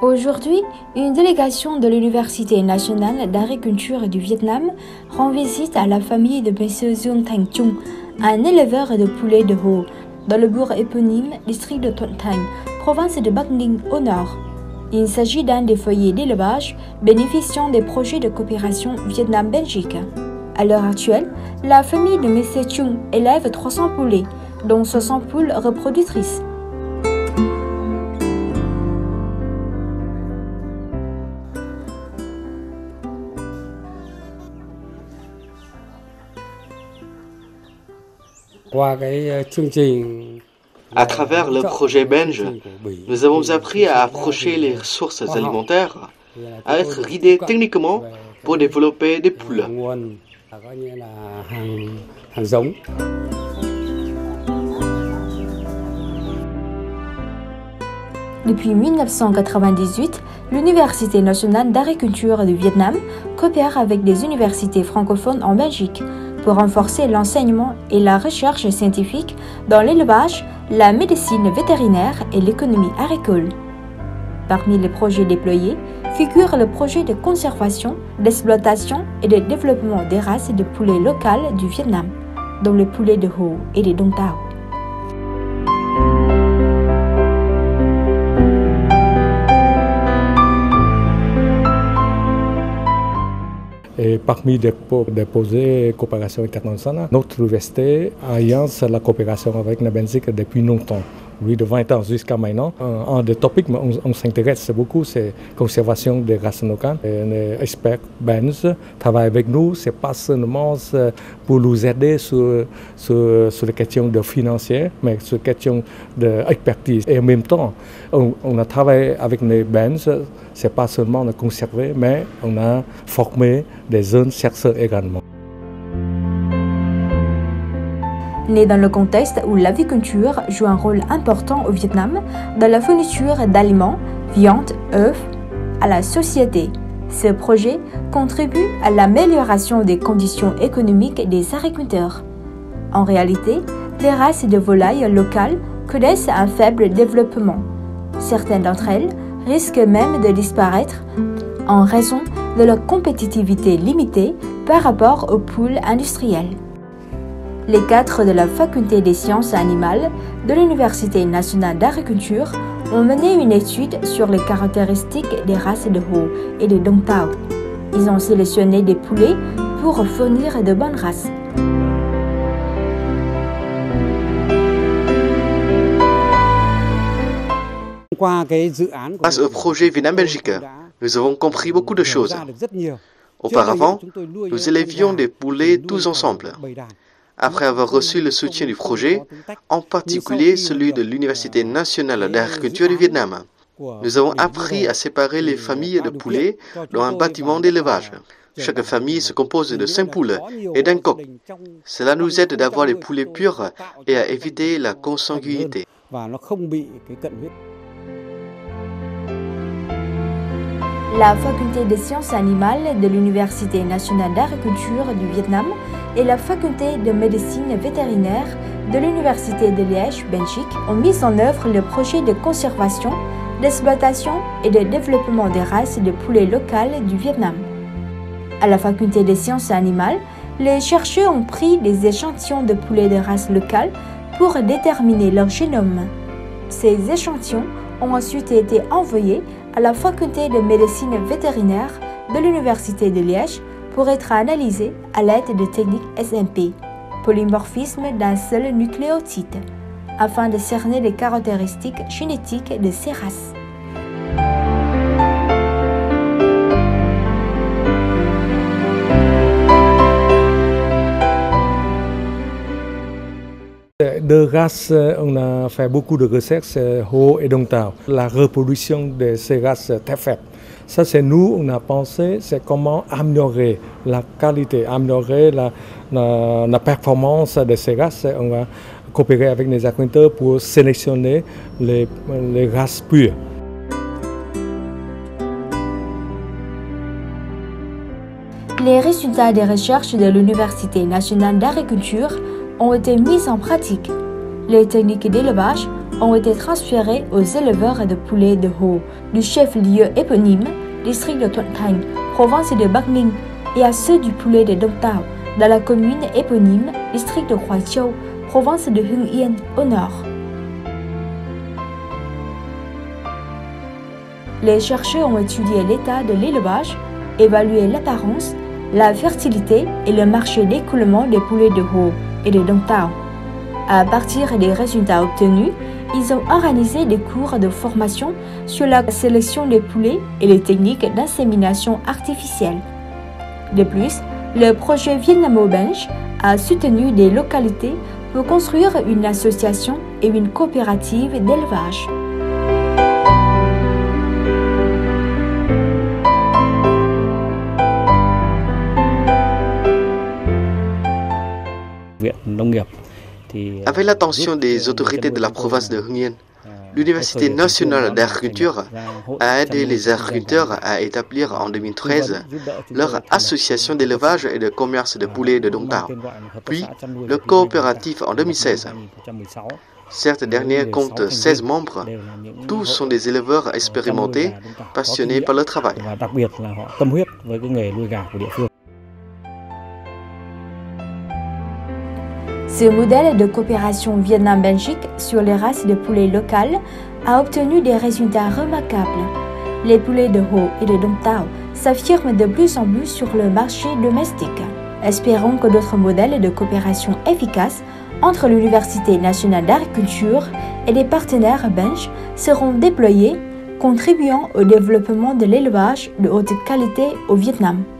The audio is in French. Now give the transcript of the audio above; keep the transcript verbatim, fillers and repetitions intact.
Aujourd'hui, une délégation de l'Université nationale d'agriculture du Vietnam rend visite à la famille de M. Dương Thành Trung, un éleveur de poulets de Hồ, dans le bourg éponyme, district de Thuận Thành, province de Bắc Ninh au nord. Il s'agit d'un des foyers d'élevage bénéficiant des projets de coopération Vietnam-Belgique. À l'heure actuelle, la famille de M. Trung élève trois cents poulets, dont soixante poules reproductrices. À travers le projet belge, nous avons appris à approcher les ressources alimentaires, à être guidés techniquement pour développer des poules. Depuis mille neuf cent quatre-vingt-dix-huit, l'Université nationale d'agriculture du Vietnam coopère avec des universités francophones en Belgique pour renforcer l'enseignement et la recherche scientifique dans l'élevage, la médecine vétérinaire et l'économie agricole. Parmi les projets déployés figure le projet de conservation, d'exploitation et de développement des races de poulets locales du Vietnam, dont les poulets de Hồ et les Đông Tảo. Et parmi les, les projets de coopération internationale, notre université alliance la coopération avec la Belgique depuis longtemps. Oui, de vingt ans jusqu'à maintenant. Un, un des topics on, on s'intéresse beaucoup, c'est la conservation des races locales. Et les experts belges travaillent avec nous, ce n'est pas seulement pour nous aider sur, sur, sur les questions de financières, mais sur les questions d'expertise. Et en même temps, on, on a travaillé avec les Belges, ce n'est pas seulement de conserver, mais on a formé des jeunes chercheurs également. Né dans le contexte où l'aviculture joue un rôle important au Vietnam dans la fourniture d'aliments, viande, œufs, à la société. Ce projet contribue à l'amélioration des conditions économiques des agriculteurs. En réalité, les races de volailles locales connaissent un faible développement. Certaines d'entre elles risquent même de disparaître en raison de leur compétitivité limitée par rapport aux poules industrielles. Les cadres de la faculté des sciences animales de l'Université nationale d'agriculture ont mené une étude sur les caractéristiques des races de Hồ et de Đông Tảo. Ils ont sélectionné des poulets pour fournir de bonnes races. Grâce au projet Vietnam-Belgique, nous avons compris beaucoup de choses. Auparavant, nous élevions des poulets tous ensemble. Après avoir reçu le soutien du projet, en particulier celui de l'Université nationale d'agriculture du Vietnam, nous avons appris à séparer les familles de poulets dans un bâtiment d'élevage. Chaque famille se compose de cinq poules et d'un coq. Cela nous aide d'avoir les poulets purs et à éviter la consanguinité. La faculté des sciences animales de l'Université nationale d'agriculture du Vietnam et la faculté de médecine vétérinaire de l'Université de Liège, Belgique, ont mis en œuvre le projet de conservation, d'exploitation et de développement des races de poulets locales du Vietnam. À la faculté des sciences animales, les chercheurs ont pris des échantillons de poulets de races locales pour déterminer leur génome. Ces échantillons ont ensuite été envoyés à la faculté de médecine vétérinaire de l'Université de Liège pour être analysés à l'aide de techniques S M P, polymorphisme d'un seul nucléotide, afin de cerner les caractéristiques génétiques de ces races. De races, on a fait beaucoup de recherches, Hồ et Đông Tảo. La reproduction de ces races est très faible. Ça, c'est nous, on a pensé, c'est comment améliorer la qualité, améliorer la, la, la performance de ces races. On va coopérer avec les agriculteurs pour sélectionner les, les races pures. Les résultats des recherches de l'Université nationale d'agriculture ont été mis en pratique. Les techniques d'élevage ont été transférés aux éleveurs de poulets de Hồ du chef-lieu éponyme, district de Thuận Thành, province de Bắc Ninh, et à ceux du poulet de Đông Tảo, dans la commune éponyme, district de Hoài Châu, province de Hưng Yên, au nord. Les chercheurs ont étudié l'état de l'élevage, évalué l'apparence, la fertilité et le marché d'écoulement des poulets de Hồ et de Đông Tảo. À partir des résultats obtenus, ils ont organisé des cours de formation sur la sélection des poulets et les techniques d'insémination artificielle. De plus, le projet vietnamo-belge a soutenu des localités pour construire une association et une coopérative d'élevage. Avec l'attention des autorités de la province de Hưng Yên, l'Université nationale d'agriculture a aidé les agriculteurs à établir en deux mille treize leur association d'élevage et de commerce de poulets de Đông Tảo, puis le coopératif en deux mille seize. Cette dernière compte seize membres, tous sont des éleveurs expérimentés, passionnés par le travail. Ce modèle de coopération Vietnam-Belgique sur les races de poulets locales a obtenu des résultats remarquables. Les poulets de Hồ et de Đông Tảo s'affirment de plus en plus sur le marché domestique. Espérons que d'autres modèles de coopération efficaces entre l'Université nationale d'agriculture et des partenaires belges seront déployés, contribuant au développement de l'élevage de haute qualité au Vietnam.